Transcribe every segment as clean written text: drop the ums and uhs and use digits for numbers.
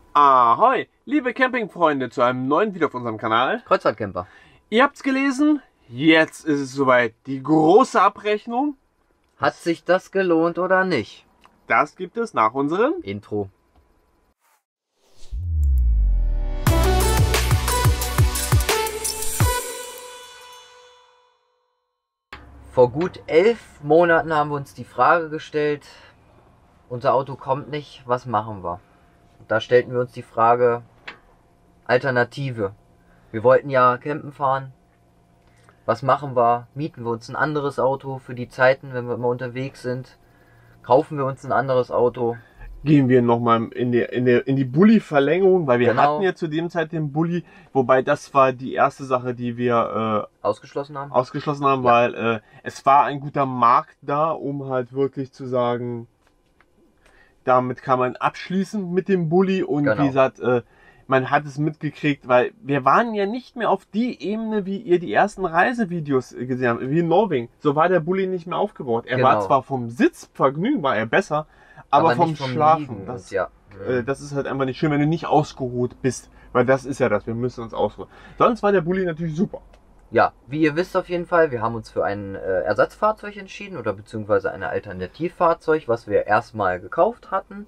Ahoi, liebe Campingfreunde, zu einem neuen Video auf unserem Kanal. Kreuzfahrtcamper. Ihr habt's gelesen, jetzt ist es soweit. Die große Abrechnung. Hat sich das gelohnt oder nicht? Das gibt es nach unserem Intro. Vor gut 11 Monaten haben wir uns die Frage gestellt, unser Auto kommt nicht, was machen wir? Da stellten wir uns die Frage, Alternative. Wir wollten ja campen fahren. Was machen wir? Mieten wir uns ein anderes Auto für die Zeiten, wenn wir immer unterwegs sind? Kaufen wir uns ein anderes Auto? Gehen wir nochmal in die Bulli-Verlängerung, weil wir Genau. hatten ja zu dem Zeit den Bulli, wobei das war die erste Sache, die wir Ausgeschlossen haben? ausgeschlossen haben, Ja. weil es war ein guter Markt da, um halt wirklich zu sagen, damit kann man abschließen mit dem Bulli und Genau. wie gesagt, man hat es mitgekriegt, weil wir waren ja nicht mehr auf die Ebene, wie ihr die ersten Reisevideos gesehen habt, wie in Norwegen. So war der Bulli nicht mehr aufgebaut. Er war Genau. zwar vom Sitzvergnügen war er besser, aber vom nicht vom Schlafen. Liegen Das, und ja. das ist halt einfach nicht schön, wenn du nicht ausgeruht bist. Weil das ist ja das, wir müssen uns ausruhen. Sonst war der Bulli natürlich super. Ja, wie ihr wisst auf jeden Fall, wir haben uns für ein Ersatzfahrzeug entschieden oder beziehungsweise ein Alternativfahrzeug, was wir erstmal gekauft hatten.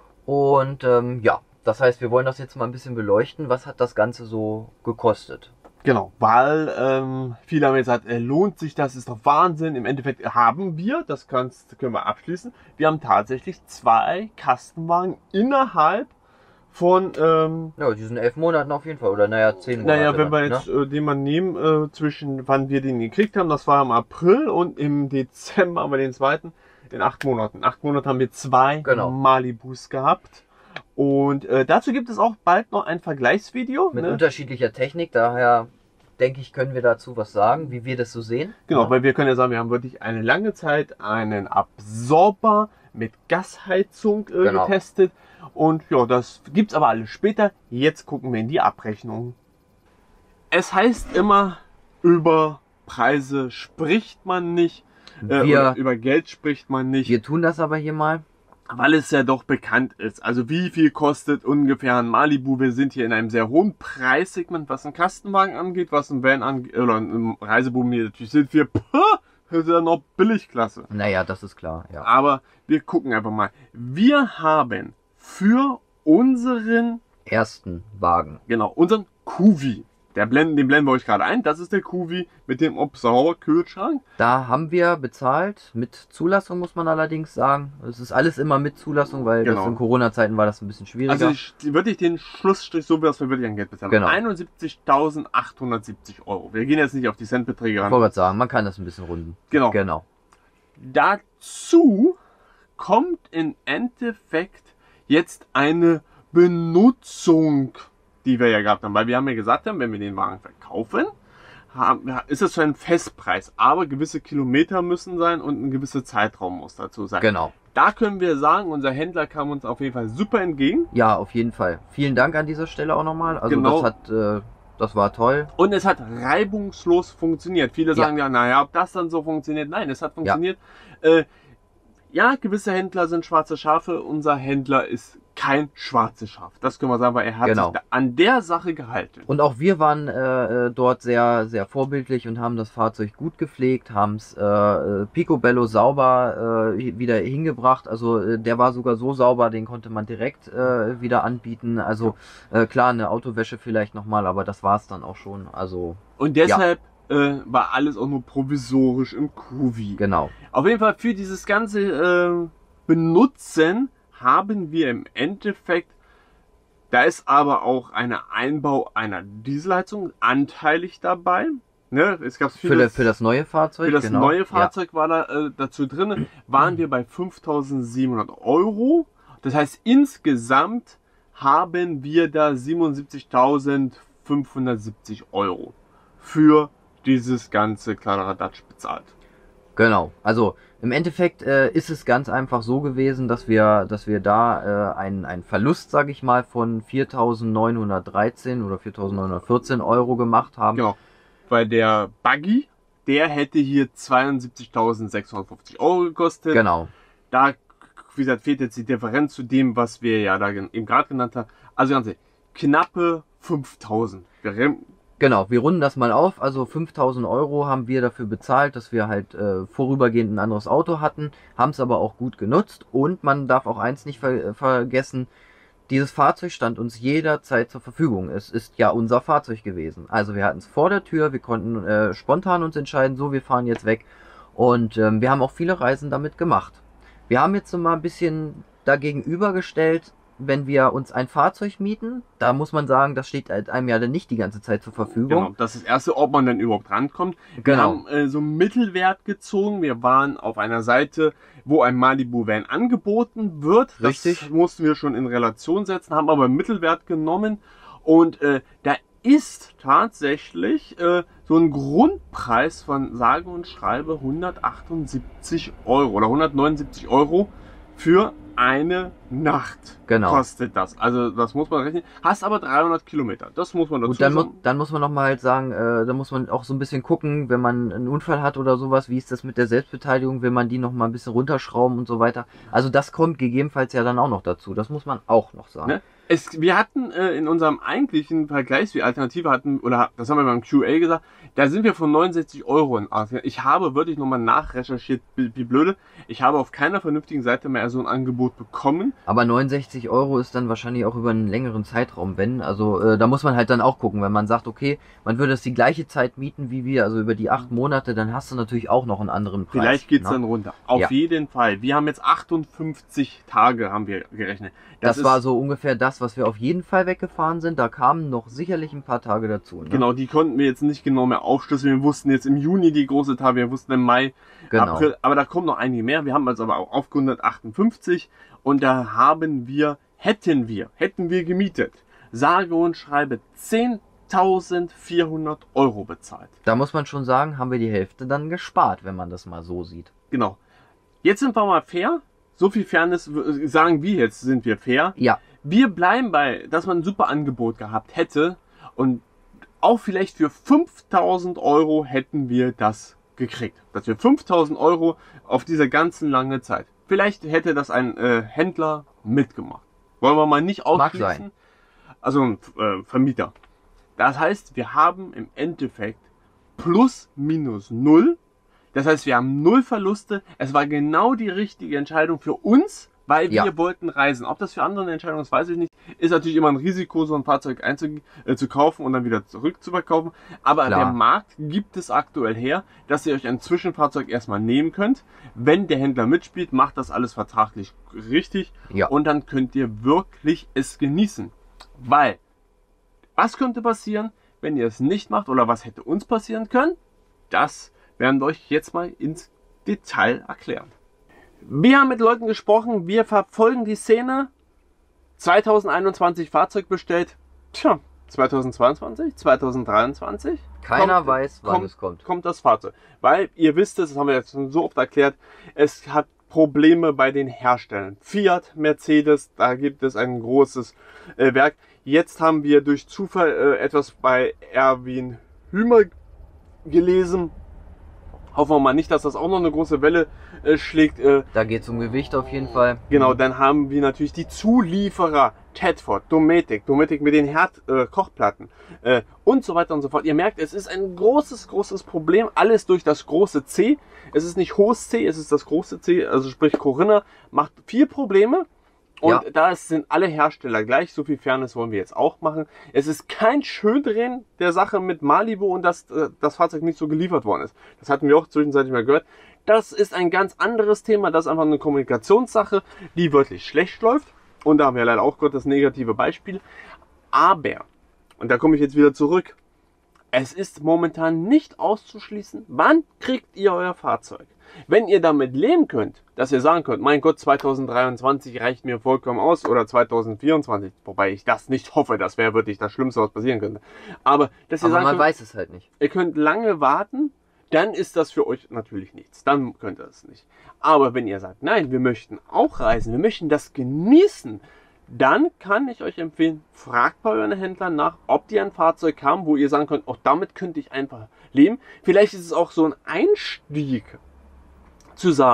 Und ja, das heißt, wir wollen das jetzt mal ein bisschen beleuchten. Was hat das Ganze so gekostet? Genau, weil viele haben gesagt, lohnt sich das, ist doch Wahnsinn. Im Endeffekt haben wir, können wir abschließen, wir haben tatsächlich 2 Kastenwagen innerhalb von, Ja, diesen 11 Monaten auf jeden Fall. Oder naja, 10 Monate. naja, wenn wir dann, jetzt den mal nehmen, zwischen wann wir den gekriegt haben, das war im April und im Dezember haben wir den zweiten, in 8 Monaten. In 8 Monaten haben wir 2 Genau. Malibus gehabt. Und dazu gibt es auch bald noch ein Vergleichsvideo. Mit Ne? unterschiedlicher Technik, daher denke ich, können wir dazu was sagen, wie wir das so sehen. Genau, Ja. weil wir können ja sagen, wir haben wirklich eine lange Zeit einen Absorber mit Gasheizung Genau. getestet. Und ja, das gibt's aber alles später. Jetzt gucken wir in die Abrechnung. Es heißt immer, über Preise spricht man nicht. Oder über Geld spricht man nicht. Wir tun das aber hier mal. Weil es ja doch bekannt ist. Also wie viel kostet ungefähr ein Malibu? Wir sind hier in einem sehr hohen Preissegment, was einen Kastenwagen angeht, was ein Van angeht, oder ein Reisebuben hier natürlich sind wir, das ist ja noch Billigklasse. Naja, das ist klar, ja. Aber wir gucken einfach mal. Wir haben für unseren, Ersten Wagen. genau, unseren Kuvi, den blenden wir euch gerade ein, das ist der Kuvi mit dem Obsauer-Kühlschrank. Da haben wir bezahlt, mit Zulassung muss man allerdings sagen. Es ist alles immer mit Zulassung, weil Genau. das in Corona-Zeiten war das ein bisschen schwieriger. Also wirklich den Schlussstrich, so wie wir wirklich an Geld bezahlen. Genau. 71.870 Euro. Wir gehen jetzt nicht auf die Centbeträge ich ran. wollte gerade sagen, man kann das ein bisschen runden. Genau. Genau. Dazu kommt im Endeffekt jetzt eine Benutzung, die wir ja gehabt haben. Weil wir haben ja gesagt, wenn wir den Wagen verkaufen, ist es so ein Festpreis. Aber gewisse Kilometer müssen sein und ein gewisser Zeitraum muss dazu sein. Genau. Da können wir sagen, unser Händler kam uns auf jeden Fall super entgegen. Ja, auf jeden Fall. Vielen Dank an dieser Stelle auch nochmal. Also Genau. das war toll. Und es hat reibungslos funktioniert. Viele Ja. sagen ja, naja, ob das dann so funktioniert. Nein, es hat funktioniert. Ja, gewisse Händler sind schwarze Schafe. Unser Händler ist kein schwarzes Schaf. Das können wir sagen, weil er hat Genau. sich da an der Sache gehalten. Und auch wir waren dort sehr, sehr vorbildlich und haben das Fahrzeug gut gepflegt, haben es picobello sauber wieder hingebracht. Also der war sogar so sauber, den konnte man direkt wieder anbieten. Also klar, eine Autowäsche vielleicht nochmal, aber das war es dann auch schon. Also Und deshalb war alles auch nur provisorisch im Kuvi. genau. Auf jeden Fall für dieses ganze Benutzen haben wir im Endeffekt, da ist aber auch eine Einbau einer Dieselheizung anteilig dabei. Ne? Es gab Für das neue Fahrzeug. Für das genau. neue Fahrzeug war da dazu drin, waren wir bei 5.700 Euro. Das heißt, insgesamt haben wir da 77.570 Euro für dieses ganze Kladderadatsch bezahlt. Genau, also im Endeffekt ist es ganz einfach so gewesen, dass wir da einen Verlust, sage ich mal, von 4.913 oder 4.914 Euro gemacht haben. Genau, weil der Buggy, der hätte hier 72.650 Euro gekostet. Genau. Da wie gesagt, fehlt jetzt die Differenz zu dem, was wir ja da eben gerade genannt haben. Also ganz ehrlich, knappe 5.000. Genau, wir runden das mal auf. Also 5.000 Euro haben wir dafür bezahlt, dass wir halt vorübergehend ein anderes Auto hatten, haben es aber auch gut genutzt. Und man darf auch eins nicht vergessen, dieses Fahrzeug stand uns jederzeit zur Verfügung. Es ist ja unser Fahrzeug gewesen. Also wir hatten es vor der Tür, wir konnten spontan uns entscheiden, so wir fahren jetzt weg. Und wir haben auch viele Reisen damit gemacht. Wir haben jetzt so mal ein bisschen dagegen übergestellt, wenn wir uns ein Fahrzeug mieten, da muss man sagen, das steht einem ja dann nicht die ganze Zeit zur Verfügung. Genau, das ist das Erste, ob man denn überhaupt rankommt. Wir haben so einen Mittelwert gezogen. Wir waren auf einer Seite, wo ein Malibu-Van angeboten wird. Richtig. Das mussten wir schon in Relation setzen, haben aber einen Mittelwert genommen. Und da ist tatsächlich so ein Grundpreis von sage und schreibe 178 Euro oder 179 Euro für eine Nacht kostet das. Also das muss man rechnen. Hast aber 300 Kilometer. Das muss man dazu sagen. Dann muss man noch mal halt sagen, da muss man auch so ein bisschen gucken, wenn man einen Unfall hat oder sowas, wie ist das mit der Selbstbeteiligung, will man die noch mal ein bisschen runterschrauben und so weiter. Also das kommt gegebenenfalls ja dann auch noch dazu. Das muss man auch noch sagen. Ne? Wir hatten in unserem eigentlichen Vergleich, wie Alternative hatten, oder das haben wir beim QA gesagt, da sind wir von 69 Euro in Asien. Ich habe wirklich nochmal nachrecherchiert, wie blöde. Ich habe auf keiner vernünftigen Seite mehr so ein Angebot bekommen. Aber 69 Euro ist dann wahrscheinlich auch über einen längeren Zeitraum, wenn. Also da muss man halt dann auch gucken, wenn man sagt, okay, man würde es die gleiche Zeit mieten wie wir, also über die 8 Monate, dann hast du natürlich auch noch einen anderen Preis. Vielleicht geht's dann runter. Auf jeden Fall. Wir haben jetzt 58 Tage haben wir gerechnet. Das war so ungefähr das, was wir auf jeden Fall weggefahren sind. Da kamen noch sicherlich ein paar Tage dazu. Ne? Genau, die konnten wir jetzt nicht genau mehr aufschlüsseln. Wir wussten jetzt im Juni die große Tage, wir wussten im Mai, April, aber da kommen noch einige mehr. Wir haben also aber auch aufgerundet 58 und da haben wir, hätten wir gemietet, sage und schreibe 10.400 Euro bezahlt. Da muss man schon sagen, haben wir die Hälfte dann gespart, wenn man das mal so sieht. Genau. Jetzt sind wir mal fair. So viel Fairness sagen wir jetzt, sind wir fair. Ja. Wir bleiben bei, dass man ein super Angebot gehabt hätte und auch vielleicht für 5.000 Euro hätten wir das gekriegt. Dass wir 5.000 Euro auf diese ganzen lange Zeit. Vielleicht hätte das ein Händler mitgemacht. Wollen wir mal nicht ausschließen. Mag sein. Also ein Vermieter. Das heißt, wir haben im Endeffekt plus minus null. Das heißt, wir haben 0 Verluste. Es war genau die richtige Entscheidung für uns, weil wir wollten reisen. Ob das für andere eine Entscheidung ist, weiß ich nicht. Ist natürlich immer ein Risiko, so ein Fahrzeug zu kaufen und dann wieder zurück zu verkaufen. Aber der Markt gibt es aktuell her, dass ihr euch ein Zwischenfahrzeug erstmal nehmen könnt. Wenn der Händler mitspielt, macht das alles vertraglich richtig. Ja. Und dann könnt ihr wirklich es genießen. Weil, was könnte passieren, wenn ihr es nicht macht? Oder was hätte uns passieren können? Das werden wir euch jetzt mal ins Detail erklären. Wir haben mit Leuten gesprochen, wir verfolgen die Szene. 2021 Fahrzeug bestellt. Tja, 2022, 2023. Keiner weiß, wann es kommt. Kommt das Fahrzeug. Weil, ihr wisst es, das haben wir jetzt schon so oft erklärt, es hat Probleme bei den Herstellern. Fiat, Mercedes, da gibt es ein großes Werk. Jetzt haben wir durch Zufall etwas bei Erwin Hümer gelesen. Hoffen wir mal nicht, dass das auch noch eine große Welle schlägt. Da geht es um Gewicht auf jeden Fall. Genau, dann haben wir natürlich die Zulieferer, Tedford, Dometic mit den Herdkochplatten und so weiter und so fort. Ihr merkt, es ist ein großes Problem, alles durch das große C. Es ist nicht hohes C, es ist das große C, also sprich Corinna macht viel Probleme. Und da sind alle Hersteller gleich, so viel Fairness wollen wir jetzt auch machen. Es ist kein Schöndrehen der Sache mit Malibu und dass das Fahrzeug nicht so geliefert worden ist. Das hatten wir auch zwischenzeitlich mal gehört. Das ist ein ganz anderes Thema, das ist einfach eine Kommunikationssache, die wirklich schlecht läuft. Und da haben wir leider auch gerade das negative Beispiel. Aber, und da komme ich jetzt wieder zurück, es ist momentan nicht auszuschließen, wann kriegt ihr euer Fahrzeug. Wenn ihr damit leben könnt, dass ihr sagen könnt, mein Gott, 2023 reicht mir vollkommen aus oder 2024, wobei ich das nicht hoffe, das wäre wirklich das Schlimmste, was passieren könnte. Aber dass ihr sagen man könnt, weiß es halt nicht. Ihr könnt lange warten, dann ist das für euch natürlich nichts. Dann könnt ihr das nicht. Aber wenn ihr sagt, nein, wir möchten auch reisen, wir möchten das genießen, dann kann ich euch empfehlen, fragt bei euren Händlern nach, ob die ein Fahrzeug haben, wo ihr sagen könnt, auch damit könnte ich einfach leben. Vielleicht ist es auch so ein Einstieg zu sagen,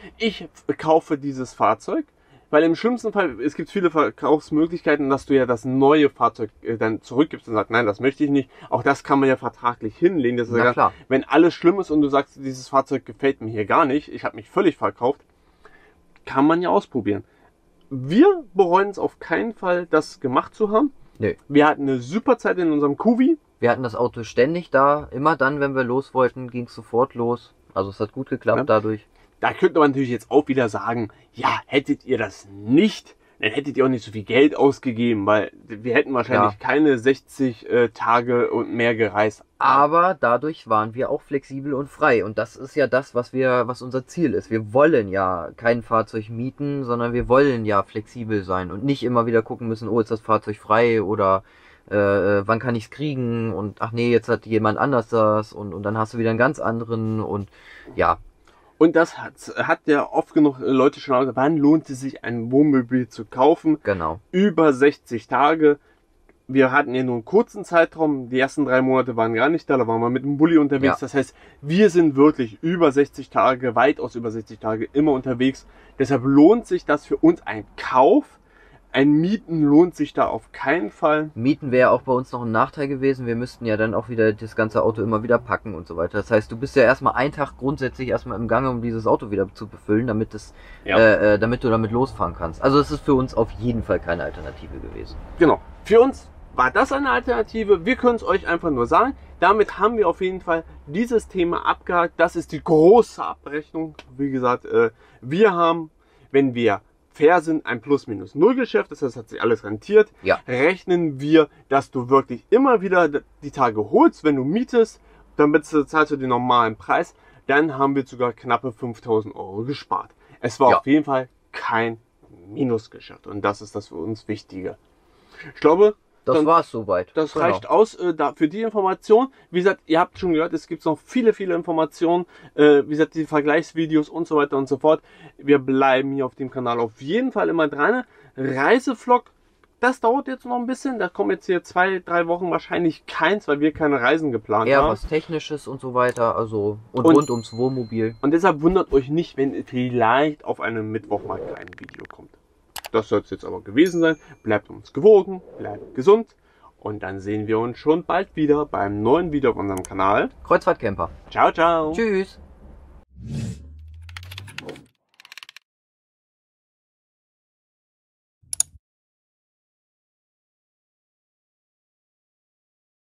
ich kaufe dieses Fahrzeug, weil im schlimmsten Fall, es gibt viele Verkaufsmöglichkeiten, dass du ja das neue Fahrzeug dann zurückgibst und sagst, nein, das möchte ich nicht. Auch das kann man ja vertraglich hinlegen. Das ist ja klar. Wenn alles schlimm ist und du sagst, dieses Fahrzeug gefällt mir hier gar nicht, ich habe mich völlig verkauft, kann man ja ausprobieren. Wir bereuen es auf keinen Fall, das gemacht zu haben. Nee. Wir hatten eine super Zeit in unserem Kuvi. Wir hatten das Auto ständig da. Immer dann, wenn wir los wollten, ging es sofort los. Also es hat gut geklappt dadurch. Da könnte man natürlich jetzt auch wieder sagen, ja, hättet ihr das nicht, dann hättet ihr auch nicht so viel Geld ausgegeben, weil wir hätten wahrscheinlich keine 60 Tage und mehr gereist. Aber dadurch waren wir auch flexibel und frei. Und das ist ja das, was unser Ziel ist. Wir wollen ja kein Fahrzeug mieten, sondern wir wollen ja flexibel sein und nicht immer wieder gucken müssen, oh, ist das Fahrzeug frei oder wann kann ich es kriegen und ach nee, jetzt hat jemand anders das und dann hast du wieder einen ganz anderen und ja. Und das hat ja oft genug Leute schon gesagt, wann lohnt es sich, ein Wohnmobil zu kaufen? Genau. Über 60 Tage. Wir hatten ja nur einen kurzen Zeitraum. Die ersten 3 Monate waren gar nicht da. Da waren wir mit dem Bulli unterwegs. Ja. Das heißt, wir sind wirklich über 60 Tage, weitaus über 60 Tage immer unterwegs. Deshalb lohnt sich das für uns ein Kauf. Ein Mieten lohnt sich da auf keinen Fall. Mieten wäre auch bei uns noch ein Nachteil gewesen. Wir müssten ja dann auch wieder das ganze Auto immer wieder packen und so weiter. Das heißt, du bist ja erstmal einen Tag grundsätzlich erstmal im Gange, um dieses Auto wieder zu befüllen, damit du damit losfahren kannst. Also es ist für uns auf jeden Fall keine Alternative gewesen. Genau. Für uns war das eine Alternative. Wir können es euch einfach nur sagen. Damit haben wir auf jeden Fall dieses Thema abgehakt. Das ist die große Abrechnung. Wie gesagt, wir haben, wenn wir fair sind, ein Plus-Minus-Null-Geschäft, das heißt, hat sich alles rentiert. Ja. Rechnen wir, dass du wirklich immer wieder die Tage holst, wenn du mietest, dann zahlst du den normalen Preis, dann haben wir sogar knappe 5.000 Euro gespart. Es war auf jeden Fall kein Minusgeschäft und das ist das für uns Wichtige. Ich glaube, das war's soweit. Das reicht aus für die Information. Wie gesagt, ihr habt schon gehört, es gibt noch viele Informationen. Wie gesagt, die Vergleichsvideos und so weiter und so fort. Wir bleiben hier auf dem Kanal auf jeden Fall immer dran. Reisevlog, das dauert jetzt noch ein bisschen. Da kommen jetzt hier 2-3 Wochen wahrscheinlich keins, weil wir keine Reisen geplant haben. Eher was Technisches und so weiter. Also und rund ums Wohnmobil. Und deshalb wundert euch nicht, wenn vielleicht auf einem Mittwoch mal ein Video kommt. Das soll es jetzt aber gewesen sein. Bleibt uns gewogen, bleibt gesund und dann sehen wir uns schon bald wieder beim neuen Video auf unserem Kanal. Kreuzfahrtcamper. Ciao, ciao. Tschüss.